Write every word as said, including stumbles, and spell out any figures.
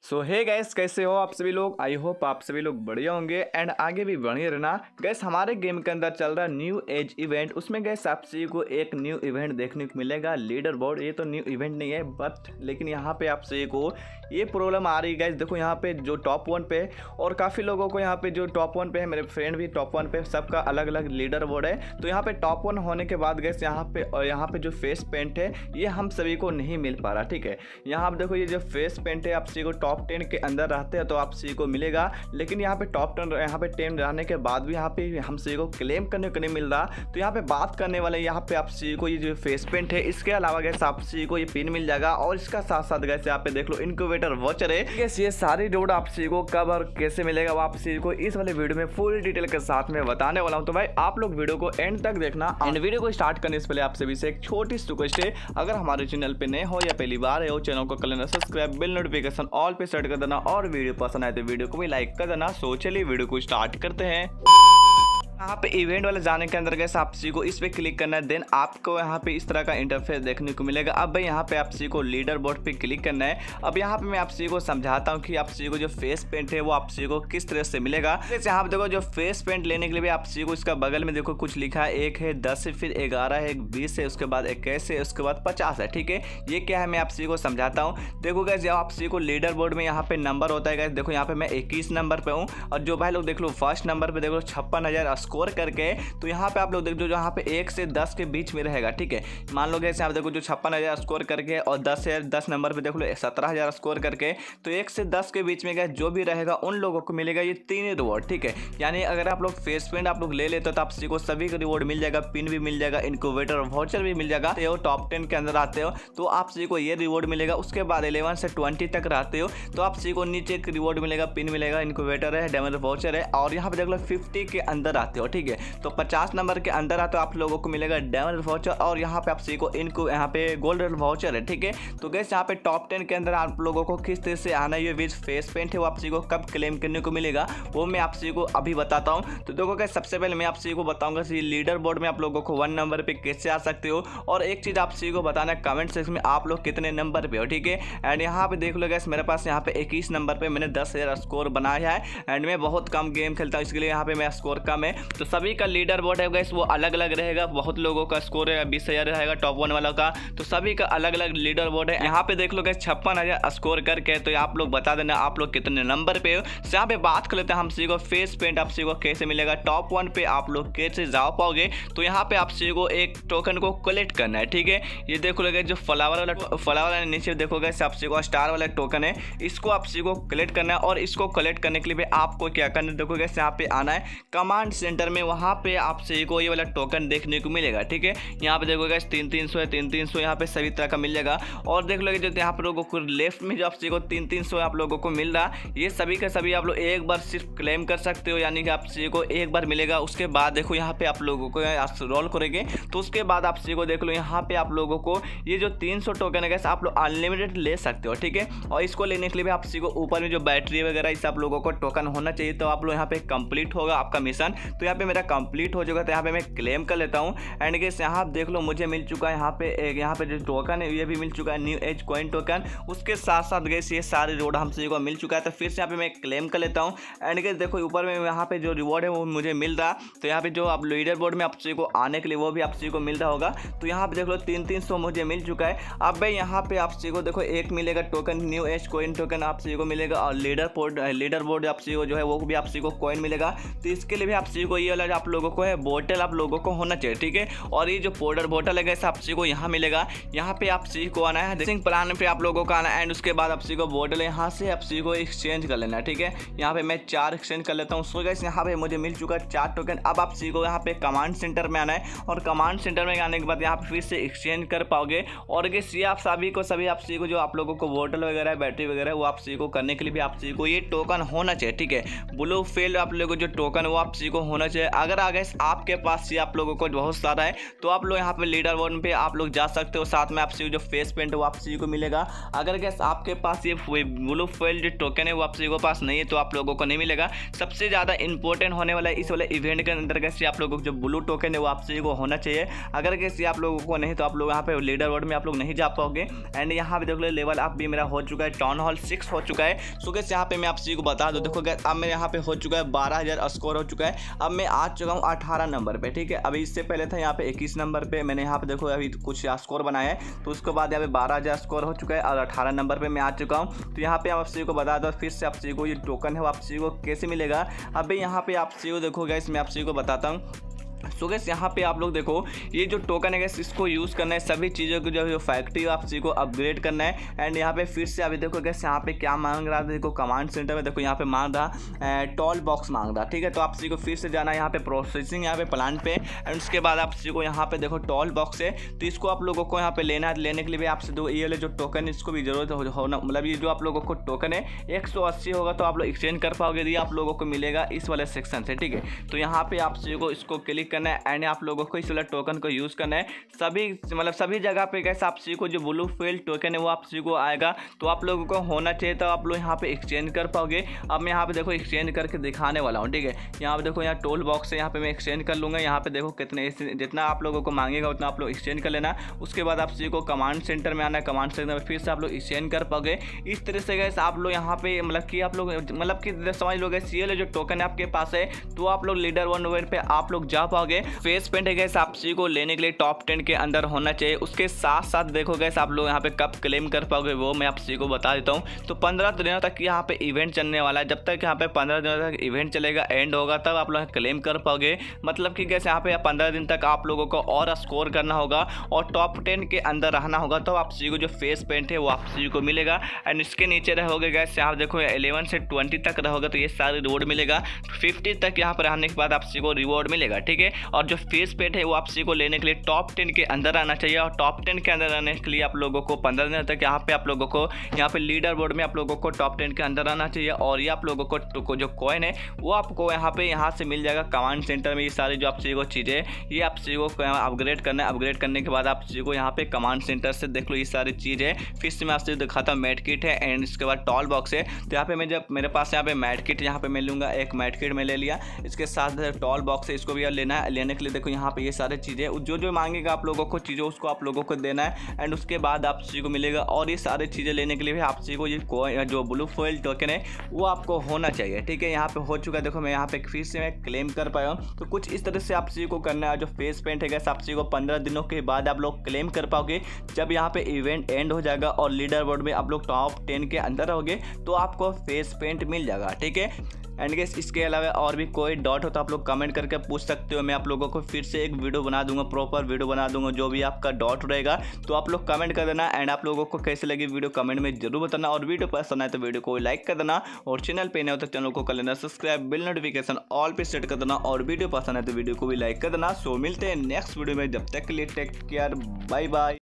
सो हे gas, कैसे हो आप सभी लोग। आई होप आप सभी लोग बढ़िया होंगे एंड आगे भी बढ़िया रहना। गैस हमारे गेम के अंदर चल रहा न्यू एज इवेंट, उसमें गैस आप सभी को एक न्यू इवेंट देखने को मिलेगा, लीडर बोर्ड। ये तो न्यू इवेंट नहीं है बट लेकिन यहाँ पे आप सभी को ये प्रॉब्लम आ रही है गैस। देखो यहाँ पे जो टॉप वन पे और काफ़ी लोगों को यहाँ पे जो टॉप वन पे है, मेरे फ्रेंड भी टॉप वन पे, सबका अलग अलग लीडर बोर्ड है। तो यहाँ पे टॉप वन होने के बाद गैस यहाँ पे और यहाँ पे जो फेस पेंट है ये हम सभी को नहीं मिल पा रहा। ठीक है, यहाँ आप देखो ये जो फेस पेंट है आप सभी को टॉप टेन के अंदर रहते हैं तो आप सभी को मिलेगा, लेकिन यहाँ पे टॉप टेन यहाँ पे टेन रहने के बाद भी यहाँ पे हम सभी को क्लेम करने को नहीं मिल रहा। तो यहाँ पे बात करने वाले यहाँ पे आप सभी को ये जो फेस पेंट है, इसके अलावा गैस आप सभी को ये पिन मिल जाएगा और इसका साथ साथ गैस यहाँ पे देख लो इनक्यूबेटर वॉचर है। गैस ये सारी रोड आप सभी को कब और कैसे मिलेगा वो आप सभी को इस वाले वीडियो में फुल डिटेल के साथ में बताने वाला हूँ। तो भाई आप लोग वीडियो को एंड तक देखना। एंड वीडियो को स्टार्ट करने से पहले आप सभी से एक छोटी सी रिक्वेस्ट है, अगर हमारे चैनल पे नए हो या पहली बार है, चैनल को कर लेना सब्सक्राइब, बेल नोटिफिकेशन ऑल पे सेट कर देना और वीडियो पसंद आए तो वीडियो को भी लाइक कर देना। सो चलिए वीडियो को स्टार्ट करते हैं। यहाँ पे इवेंट वाले जाने के अंदर गैस आप सभी को इस पे क्लिक करना है, देन आपको यहाँ पे इस तरह का इंटरफेस देखने को मिलेगा। अब भाई यहाँ पे आप सभी को लीडर बोर्ड पे क्लिक करना है। अब यहाँ पे मैं आप सभी को समझाता हूँ कि आप सभी को जो फेस पेंट है वो आप सभी को किस तरह से मिलेगा। जैसे यहाँ पे देखो जो फेस पेंट लेने के लिए भी आप सभी को इसका बगल में देखो कुछ लिखा है, एक है दस है, फिर ग्यारह है, बीस है, उसके बाद इक्कीस है, उसके बाद पचास है। ठीक है, ये क्या है मैं आप सभी को समझाता हूँ। देखो गैस जब आप सभी को लीडर बोर्ड में यहाँ पे नंबर होता है गैस, देखो यहाँ पे मैं इक्कीस नंबर पे हूँ और जो भाई लोग देख लो फर्स्ट नंबर पे देखो छप्पन हजार स्कोर करके, तो यहाँ पे आप लोग देख दो जहाँ पे एक से दस के बीच में रहेगा। ठीक है, मान लो जैसे आप देखो जो छप्पन हजार स्कोर करके और दस है दस नंबर पे देख लो सत्रह हजार स्कोर करके, तो एक से दस के बीच में गए जो भी रहेगा उन लोगों को मिलेगा ये तीन रिवॉर्ड। ठीक है, यानी अगर आप लोग फेस पेंट आप लोग ले लेते हो तो आप सभी को सभी का रिवॉर्ड मिल जाएगा, पिन भी मिल जाएगा, इनक्यूबेटर वाउचर भी मिल जाएगा। तो टॉप टेन के अंदर आते हो तो आप सभी को ये रिवॉर्ड मिलेगा। उसके बाद इलेवन से ट्वेंटी तक रहते हो तो आप सभी को नीचे एक रिवॉर्ड मिलेगा, पिन मिलेगा, इनक्यूबेटर है, डेमो वाउचर है। और यहाँ पे देख लो फिफ्टी के अंदर आते हो, ठीक है, तो पचास नंबर के अंदर आते हो आप लोगों को मिलेगा डायमंड वाउचर और यहाँ पे आप सभी को इनको यहाँ पे गोल्ड वाउचर है। ठीक है, तो गैस यहाँ पे टॉप टेन के अंदर आप लोगों को किस तरह से आना है, ये विद फेस पेंट है वो आप सभी को कब क्लेम करने को मिलेगा वो मैं आप सभी को अभी बताता हूँ। तो देखो गैस सबसे पहले मैं आप सभी को बताऊंगा लीडर बोर्ड में आप लोगों को वन नंबर पे कैसे आ सकते हो, और एक चीज आप सभी को बताना है कमेंट सेक्शन में आप लोग कितने नंबर पे हो। ठीक है, एंड यहाँ पे देख लो गैस मेरे पास यहाँ पे इक्कीस नंबर पे मैंने दस हजार स्कोर बनाया है एंड मैं बहुत कम गेम खेलता हूँ इसके लिए यहाँ पे मेरा स्कोर कम है। तो सभी का लीडर बोर्ड है गैस वो अलग अलग रहेगा, बहुत लोगों का स्कोर है बीस हजार रहेगा टॉप वन वाला का, तो सभी का अलग अलग लीडर बोर्ड है। यहाँ पे देख लो गैस छप्पन हजार स्कोर करके, तो आप लोग बता देना आप लोग कितने नंबर पे हो। यहाँ पे बात कर लेते हैं हम सभी को फेस पेंट आप सभी को कैसे मिलेगा, टॉप वन पे आप लोग कैसे जा पाओगे। तो यहाँ पे आप सभी को एक टोकन को कलेक्ट करना है। ठीक है, ये देखो लगे जो फ्लावर वाला फ्लावर वाला नीचे देखो गैस आप सभी को स्टार वाला टोकन है, इसको आप सभी को कलेक्ट करना है। और इसको कलेक्ट करने के लिए आपको क्या करना है, देखो गैस यहाँ पे आना है कमांड सेंटर में, वहाँ पे आप सभी को ये वाला टोकन देखने को मिलेगा। ठीक है, यहाँ पे देखो गैस तीन तीन सौ है, तीन तीन सौ यहाँ पे सभी तरह का मिल जाएगा। और देख लो जो यहाँ पे लोगों को लेफ्ट में जो आप सभी को तीन तीन सौ आप लोगों को मिल रहा, ये सभी का सभी आप लोग एक बार सिर्फ क्लेम कर सकते हो, यानी कि आप सभी को एक बार मिलेगा। उसके बाद देखो यहाँ पे आप लोगों को रोल करेंगे तो उसके बाद आप सभी को देख लो यहाँ पे आप लोगों को ये जो तीन सौ टोकन है गैस आप लोग अनलिमिटेड ले सकते हो। ठीक है, और इसको लेने के लिए भी आप सभी को ऊपर में जो बैटरी वगैरह इस आप लोगों को टोकन होना चाहिए, तो आप लोग यहाँ पे कंप्लीट होगा आपका मिशन। तो यहाँ पे मेरा कंप्लीट हो जाएगा, तो यहाँ पे मैं क्लेम कर लेता हूँ। एंड गैस यहाँ देख लो मुझे मिल चुका है यहाँ पे एक यहाँ पे जो टोकन है ये भी मिल चुका है, न्यू एज कॉइन टोकन। उसके साथ साथ गैस ये सारे रोड हम सभी को मिल चुका है, तो फिर से यहाँ पे मैं क्लेम कर लेता हूँ। एंड गैस देखो ऊपर में यहाँ पे जो रिवॉर्ड है वो मुझे मिल रहा, तो यहाँ पे जो आप लीडर बोर्ड में आप सभी को आने के लिए वो भी आप सभी को मिल रहा होगा। तो यहाँ पे देख लो तीन तीन सौ मुझे मिल चुका है। अब भाई यहाँ पे आप सभी को देखो एक मिलेगा token, new age coin token आप सभी को मिलेगा, और लीडर बोर्ड लीडर बोर्ड आप सभी को जो है वो भी आप सभी को कॉइन मिलेगा। तो इसके लिए भी आप सभी को ये वाला आप लोगों को है बोतल आप लोगों को होना चाहिए। ठीक है, और ये जो पाउडर बोतल है आप सभी को यहाँ मिलेगा, यहाँ पे आप सभी को आना है सिंह प्लान पे आप लोगों को आना है। एंड उसके बाद आप सभी को बोतल यहाँ से आप सभी को एक्सचेंज कर लेना है। ठीक है, यहाँ पे मैं चार एक्सचेंज कर लेता हूँ। सो गाइस यहाँ पे मुझे मिल चुका है चार टोकन। अब आप सभी को यहाँ पे कमांड सेंटर में आना है, और कमांड सेंटर में आने के बाद यहाँ पे फिर से एक्सचेंज कर पाओगे। और गैस ये आप सभी को सभी आप सभी को जो आप लोगों को बोतल वगैरह बैटरी वगैरह वो आप सभी को करने के लिए भी आप सभी को ये टोकन होना चाहिए। ठीक है, ब्लू फेल आप लोगों को जो टोकन वो आप सभी को होना चाहिए। अगर आगे आपके पास ये आप लोगों को बहुत सारा है तो आप लोग यहाँ पे लीडर बोर्ड पे आप लोग जा सकते हो। साथ में आपसे जो फेस पेंट वो आपसे को मिलेगा। अगर गैस आपके पास ये ब्लू फॉइल जो टोकन है वो आपसे को पास नहीं है तो आप लोगों को नहीं मिलेगा। सबसे ज़्यादा इंपॉर्टेंट होने वाला है इस वाले इवेंट के अंदर गैस आप लोगों को जो ब्लू टोकन है वो आपसे को होना चाहिए। अगर गैस आप लोगों को नहीं तो आप लोग यहाँ पे लीडर बोर्ड में आप लोग नहीं जा पाओगे। एंड यहाँ पे देख लो लेवल अप भी मेरा हो चुका है, टाउन हॉल सिक्स हो चुका है। सो गैस यहाँ पे मैं आपसे को बता दूँ, देखो गैस अब मेरे यहाँ पे हो चुका है बारह हज़ार स्कोर हो चुका है। अब मैं आ चुका हूँ अठारह नंबर पे, ठीक है। अभी इससे पहले था यहाँ पे इक्कीस नंबर पे, मैंने यहाँ पे देखो अभी कुछ स्कोर बनाया है तो उसके बाद यहाँ पे बारह हज़ार स्कोर हो चुका है और अठारह नंबर पे मैं आ चुका हूँ। तो यहाँ पे आप आपसे को बता दो फिर से आपसे को ये टोकन है वो आपसे को कैसे मिलेगा। अभी यहाँ पे आपसे को देखो गैस मैं आपसे को बताता हूँ। सो so गैस यहाँ पे आप लोग देखो ये जो टोकन है गैस इसको यूज़ करना है सभी चीज़ों को जो फैक्ट्री आपसी को अपग्रेड करना है। एंड यहाँ पे फिर से अभी देखो गैस यहाँ पे क्या मांग रहा था, देखो कमांड सेंटर में देखो यहाँ पे मांग रहा टॉल बॉक्स मांग रहा, ठीक है। तो आपसी को फिर से जाना है यहाँ पे प्रोसेसिंग यहाँ पे प्लांट पे एंड उसके बाद आपसी को यहाँ पे देखो टॉल बॉक्स है तो इसको आप लोगों को यहाँ पे लेना है। लेने के लिए भी आपसे दो ये वाले जो टोकन है इसको भी जरूरत होना, मतलब ये जो आप लोगों को टोकन है एक सौ अस्सी होगा तो आप लोग एक्सचेंज कर पाओगे, ये आप लोगों को मिलेगा इस वाले सेक्शन से, ठीक है। तो यहाँ पे आपसी को इसको क्लिक करना है एंड आप लोगों को इस वाला टोकन को यूज़ करना है सभी मतलब सभी जगह पे। कैसे आपसी को जो ब्लू फॉइल टोकन है वो आपसी को आएगा तो आप लोगों को होना चाहिए तो आप लोग यहाँ पे एक्सचेंज कर पाओगे। अब मैं यहाँ पे देखो एक्सचेंज करके दिखाने वाला हूँ, ठीक है। यहाँ पे देखो यहाँ टोल बॉक्स है, यहाँ पे मैं एक्सचेंज कर लूँगा। यहाँ पे देखो कितने जितना आप लोगों को मांगेगा उतना आप लोग एक्सचेंज कर लेना। उसके बाद आपसी को कमांड सेंटर में आना है, कमांड सेंटर में फिर से आप लोग एक्सचेंज कर पाओगे। इस तरह से गैस आप लोग यहाँ पे मतलब कि आप लोग मतलब कि समझ लो गैस ये जो टोकन है आपके पास है तो आप लोग लीडर वन वन पे आप लोग जा पाओगे। फेस पेंट है गैस आपसी को लेने के लिए टॉप टेन के अंदर होना चाहिए। उसके साथ साथ देखो गैस आप लोग यहाँ पे कब क्लेम कर पाओगे वो मैं आपसी को बता देता हूँ। तो पंद्रह दिनों तक यहाँ पे इवेंट चलने वाला है। जब तक यहाँ पे पंद्रह दिनों तक इवेंट चलेगा एंड होगा तब आप लोग क्लेम कर पाओगे। मतलब कि गैस यहाँ पे पंद्रह दिन तक आप लोगों को और स्कोर करना होगा और टॉप टेन के अंदर रहना होगा तो आपसी को जो फेस पेंट है वो आपसी को मिलेगा। एंड इसके नीचे रहोगे गैस यहाँ देखो इलेवन से ट्वेंटी तक रहोगे तो ये सारे रिवॉर्ड मिलेगा। फिफ्टी तक यहाँ पर रहने के बाद आपसी को रिवॉर्ड मिलेगा, ठीक है। और जो फेस पेंट है वो आपसी को लेने के लिए टॉप टेन के अंदर आना चाहिए और टॉप टेन के अंदर आने के लिए आप लोगों को पंद्रह दिन तक यहाँ पे आप लोगों को यहाँ पे लीडर बोर्ड में आप लोगों को टॉप टेन के अंदर आना चाहिए। और ये आप लोगों को, को जो कॉइन है वो आपको यहाँ पे यहाँ से मिल जाएगा कमांड सेंटर में। ये सारी जो आपसे को चीज़ें ये आपसे को अपग्रेड करना है। अपग्रेड करने के बाद आपसे को यहाँ पे कमांड सेंटर से देख लो ये सारी चीज़ें। फिर से मैं आपसे दिखाता हूँ मैट किट है एंड इसके बाद टॉल बॉक्स है। तो यहाँ पे मैं जब मेरे पास यहाँ पे मैट किट यहाँ पे मैं लूँगा, एक मैट किट में ले लिया। इसके साथ टॉल बॉक्स है इसको भी लेना है। लेने के लिए देखो यहाँ पे ये सारी चीज़ें जो जो मांगेगा आप लोगों को चीज़ें उसको आप लोगों को देना है एंड उसके बाद आपसी को मिलेगा। और ये सारी चीज़ें लेने के लिए भी आपसी को ये जो ब्लू फॉइल टोकन है वो आपको होना चाहिए, ठीक है। यहाँ पे हो चुका है, देखो मैं यहाँ पे फिर से मैं क्लेम कर पाया हूँ। तो कुछ इस तरह से आपसी को करना है। जो फेस पेंट है गैस आपसी को पंद्रह दिनों के बाद आप लोग क्लेम कर पाओगे। जब यहाँ पे इवेंट एंड हो जाएगा और लीडर बोर्ड में आप लोग टॉप टेन के अंदर रहोगे तो आपको फेस पेंट मिल जाएगा, ठीक है। एंड गैस इसके अलावा और भी कोई डॉट हो तो आप लोग कमेंट करके पूछ सकते हो। मैं आप लोगों को फिर से एक वीडियो बना दूंगा, प्रॉपर वीडियो बना दूंगा। जो भी आपका डॉट रहेगा तो आप लोग कमेंट कर देना। एंड आप लोगों को कैसे लगी वीडियो कमेंट में जरूर बताना। और वीडियो पसंद आए तो वीडियो को लाइक कर देना और चैनल पे नए हो तो चैनल को कर लेना सब्सक्राइब, बिल नोटिफिकेशन ऑल पे सेट कर देना। और वीडियो पसंद आए तो वीडियो को भी लाइक कर देना। सो मिलते हैं नेक्स्ट वीडियो में, जब तक के लिए टेक केयर, बाय बाय।